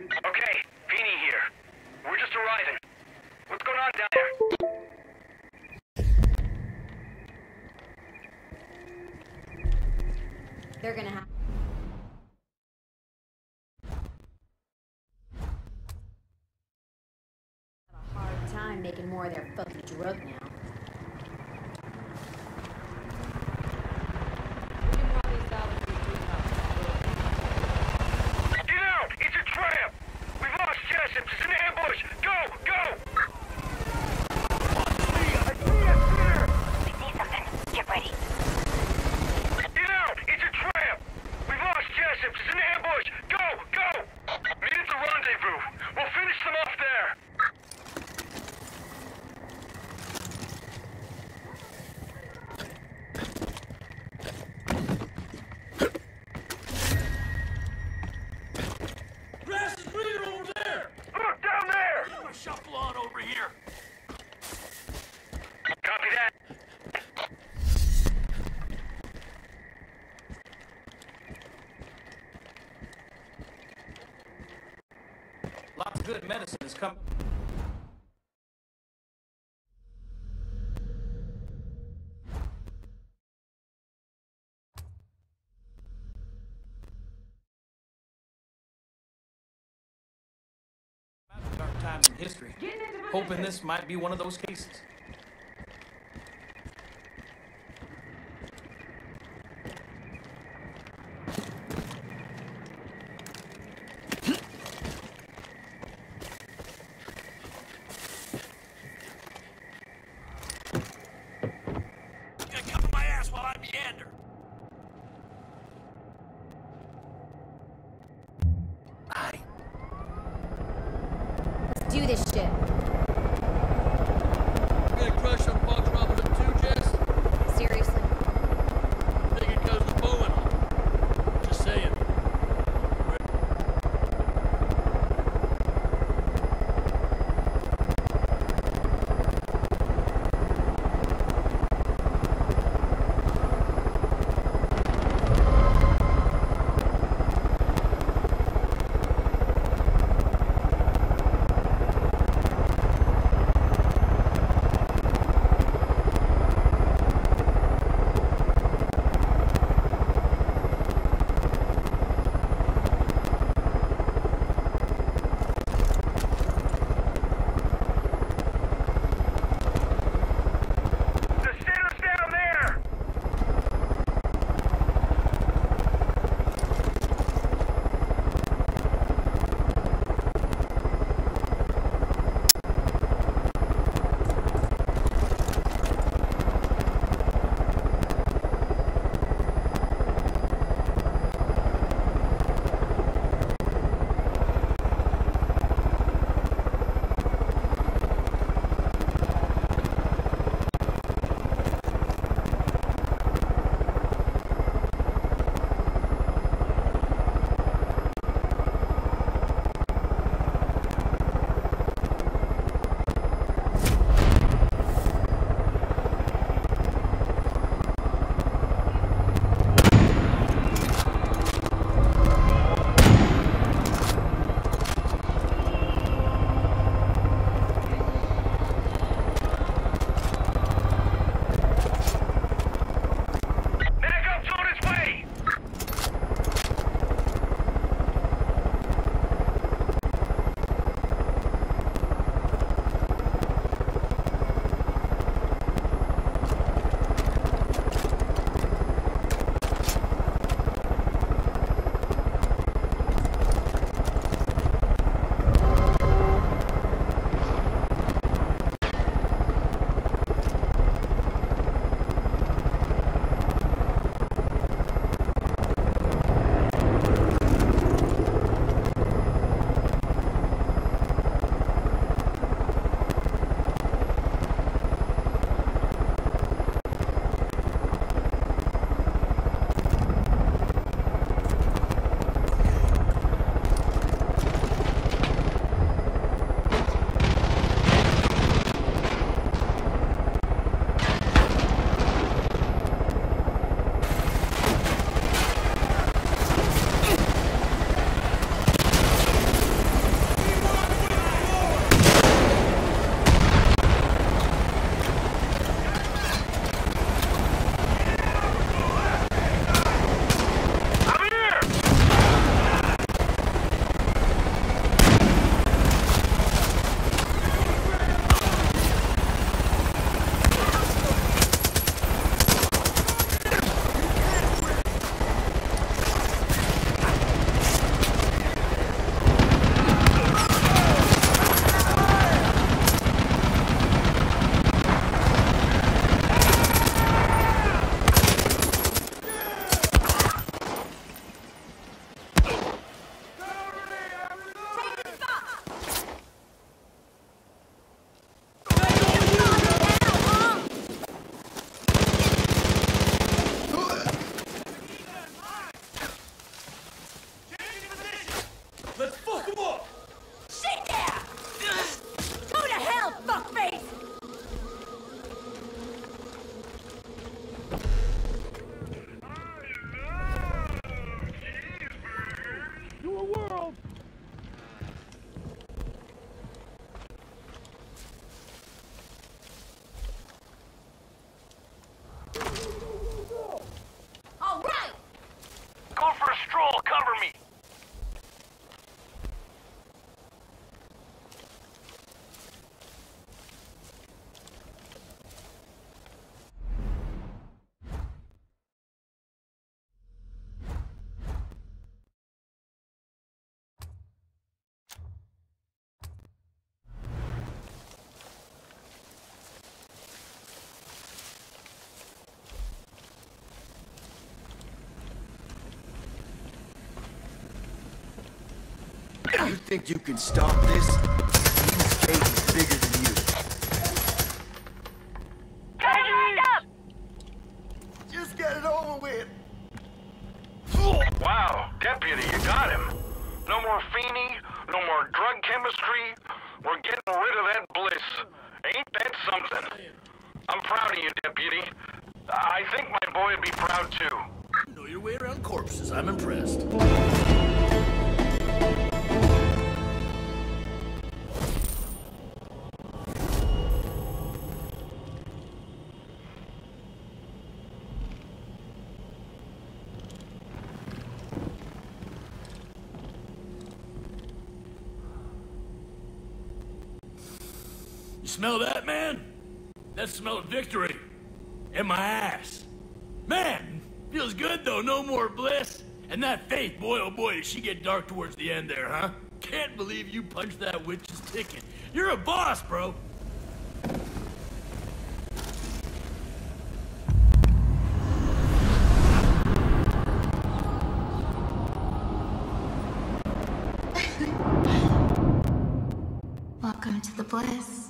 Okay, Beanie here. We're just arriving. What's going on down there? They're gonna have a hard time making more of their fucking drug now. Get out! It's a trap! We've lost Jessup! It's an ambush! Go! Go! I see it! We see something. Get ready. Get out! It's a trap! We've lost Jessup! It's an ambush! Go! Go! Meet at the rendezvous! We'll finish them off there! Grass is greener over there! Look, down there! I'm gonna shuffle on over here. Copy that. Lots of good medicine is coming. Dark times in history. Hoping this might be one of those cases. Gonna cover my ass while I meander. Aye. Let's do this shit. You gonna crush some Fox Robin Hood too, Jess? Seriously. Think it goes with Bowen on. Just saying. You think you can stop this? This cage is bigger than you. Guys, up! Just get it over with. Wow, Deputy, you got him. No more Feeney, no more drug chemistry. We're getting rid of that bliss. Ain't that something? I'm proud of you, Deputy. I think my boy would be proud too. You know your way around corpses. I'm impressed. You smell that, man? That smell of victory. And my ass. Man, feels good though, no more bliss. And that faith, boy oh boy, did she get dark towards the end there, huh? Can't believe you punched that witch's ticket. You're a boss, bro. Welcome to the bliss.